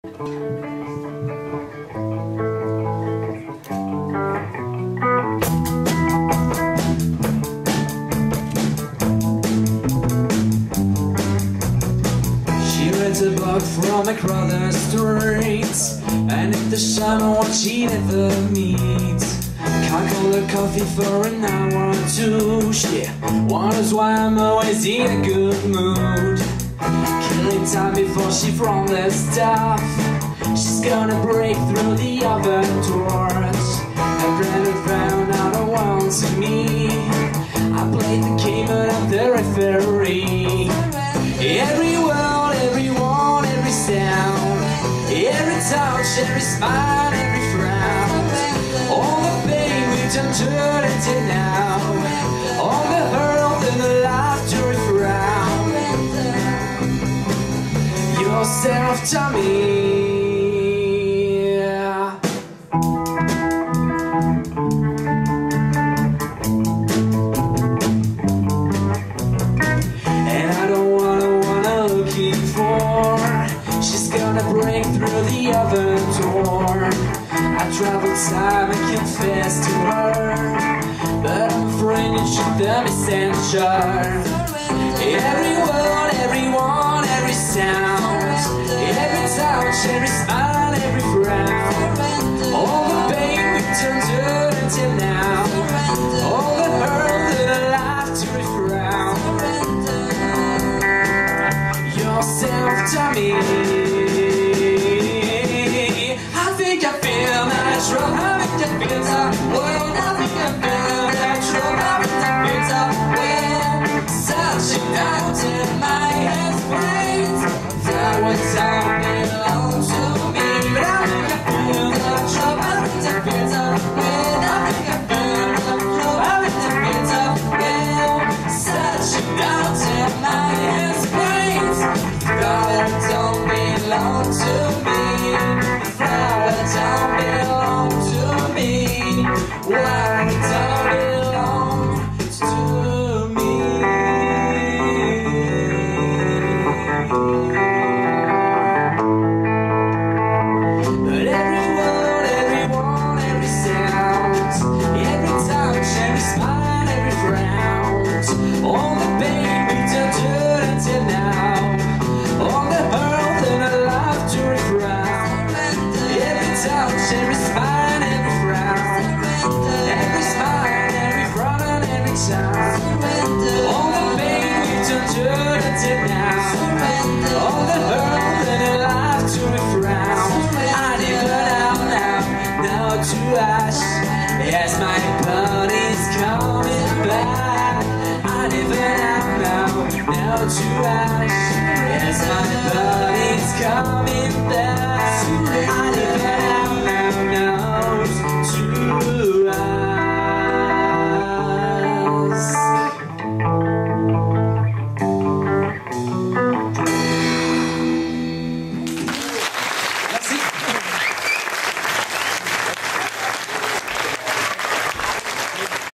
From across the streets, and if the someone she never meets, can't call her coffee for an hour or two. She wonders why I'm always in a good mood. Killing time before she from the stuff. She's gonna break through the oven doors. Her friend had found out her wants to me. I played the game but I'm the referee. Every word, everyone, every sound, every touch, every smile, every frown, all the pain we turned into now, all the hurt and the laughter and frown. Yourself to me. Break through the other door. I traveled time and confessed to her, but I'm afraid you should the messenger. Every word, everyone, every sound, every touch, every smile, every frown, all the pain we turned until now, all the hurt and the laughter and frown. Yourself to me. Yes, my body's coming back. I never know now to ash. Yes, my body's coming back.